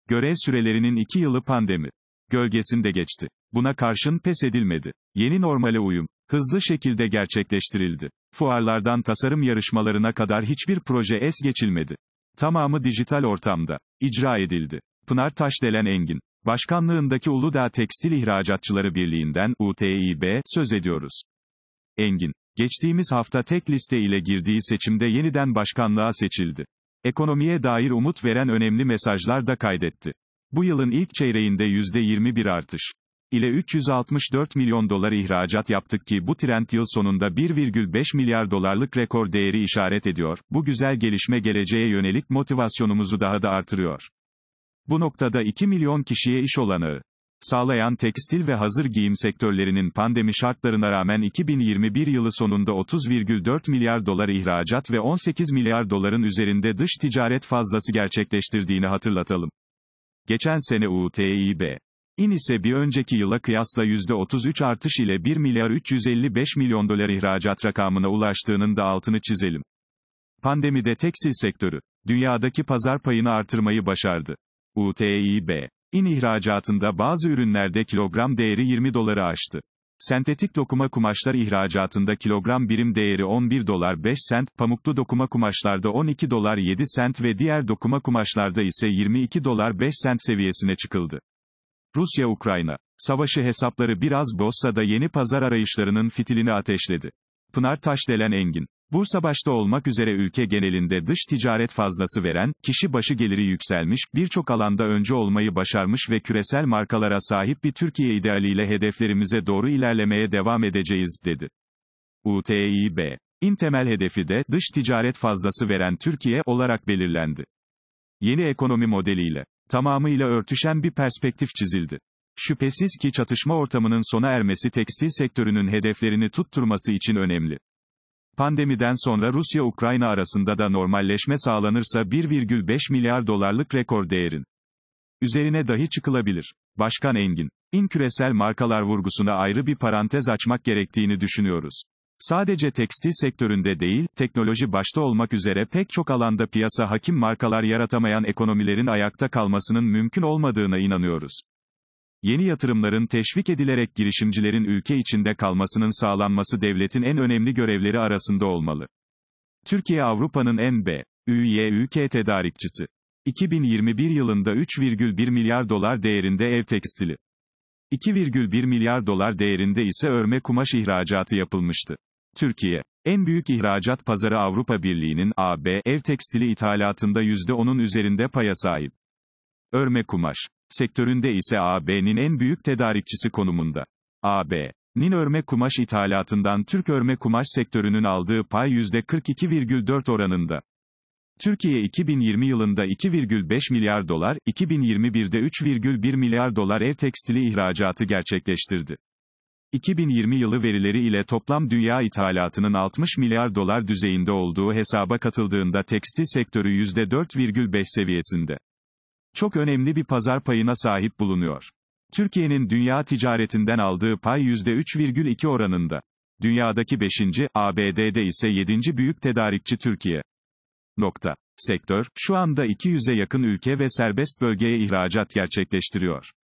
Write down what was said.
Görev sürelerinin 2 yılı pandemi gölgesinde geçti. Buna karşın pes edilmedi. Yeni normale uyum, hızlı şekilde gerçekleştirildi. Fuarlardan tasarım yarışmalarına kadar hiçbir proje es geçilmedi. Tamamı dijital ortamda icra edildi. Pınar Taşdelen Engin, başkanlığındaki Uludağ Tekstil İhracatçıları Birliği'nden, UTİB, söz ediyoruz. Engin, geçtiğimiz hafta tek liste ile girdiği seçimde yeniden başkanlığa seçildi. Ekonomiye dair umut veren önemli mesajlar da kaydetti. Bu yılın ilk çeyreğinde %21 artış ile 364 milyon dolar ihracat yaptık ki bu trend yıl sonunda 1,5 milyar dolarlık rekor değeri işaret ediyor. Bu güzel gelişme geleceğe yönelik motivasyonumuzu daha da artırıyor. Bu noktada 2 milyon kişiye iş olanağı sağlayan tekstil ve hazır giyim sektörlerinin pandemi şartlarına rağmen 2021 yılı sonunda 30,4 milyar dolar ihracat ve 18 milyar doların üzerinde dış ticaret fazlası gerçekleştirdiğini hatırlatalım. Geçen sene UTİB'in ise bir önceki yıla kıyasla %33 artış ile 1 milyar 355 milyon dolar ihracat rakamına ulaştığının da altını çizelim. Pandemide tekstil sektörü, dünyadaki pazar payını artırmayı başardı. UTİB'in ihracatında bazı ürünlerde kilogram değeri 20 doları aştı. Sentetik dokuma kumaşlar ihracatında kilogram birim değeri 11 dolar 5 sent, pamuklu dokuma kumaşlarda 12 dolar 7 sent ve diğer dokuma kumaşlarda ise 22 dolar 5 sent seviyesine çıkıldı. Rusya-Ukrayna savaşı hesapları biraz bozsa da yeni pazar arayışlarının fitilini ateşledi. Pınar Taşdelen Engin, Bursa başta olmak üzere ülke genelinde dış ticaret fazlası veren, kişi başı geliri yükselmiş, birçok alanda öncü olmayı başarmış ve küresel markalara sahip bir Türkiye idealiyle hedeflerimize doğru ilerlemeye devam edeceğiz, dedi. UTİB'in temel hedefi de, dış ticaret fazlası veren Türkiye, olarak belirlendi. Yeni ekonomi modeliyle tamamıyla örtüşen bir perspektif çizildi. Şüphesiz ki çatışma ortamının sona ermesi tekstil sektörünün hedeflerini tutturması için önemli. Pandemiden sonra Rusya-Ukrayna arasında da normalleşme sağlanırsa 1,5 milyar dolarlık rekor değerin üzerine dahi çıkılabilir. Başkan Engin, küresel markalar vurgusuna ayrı bir parantez açmak gerektiğini düşünüyoruz. Sadece tekstil sektöründe değil, teknoloji başta olmak üzere pek çok alanda piyasa hakim markalar yaratamayan ekonomilerin ayakta kalmasının mümkün olmadığına inanıyoruz. Yeni yatırımların teşvik edilerek girişimcilerin ülke içinde kalmasının sağlanması devletin en önemli görevleri arasında olmalı. Türkiye Avrupa'nın en büyük tedarikçisi. 2021 yılında 3,1 milyar dolar değerinde ev tekstili, 2,1 milyar dolar değerinde ise örme kumaş ihracatı yapılmıştı. Türkiye, en büyük ihracat pazarı Avrupa Birliği'nin ev tekstili ithalatında %10'un üzerinde paya sahip. Örme kumaş sektöründe ise AB'nin en büyük tedarikçisi konumunda. AB'nin örme kumaş ithalatından Türk örme kumaş sektörünün aldığı pay %42,4 oranında. Türkiye 2020 yılında 2,5 milyar dolar, 2021'de 3,1 milyar dolar ev tekstili ihracatı gerçekleştirdi. 2020 yılı verileri ile toplam dünya ithalatının 60 milyar dolar düzeyinde olduğu hesaba katıldığında tekstil sektörü %4,5 seviyesinde. Çok önemli bir pazar payına sahip bulunuyor. Türkiye'nin dünya ticaretinden aldığı pay %3,2 oranında. Dünyadaki 5. ABD'de ise 7. büyük tedarikçi Türkiye. Sektör, şu anda 200'e yakın ülke ve serbest bölgeye ihracat gerçekleştiriyor.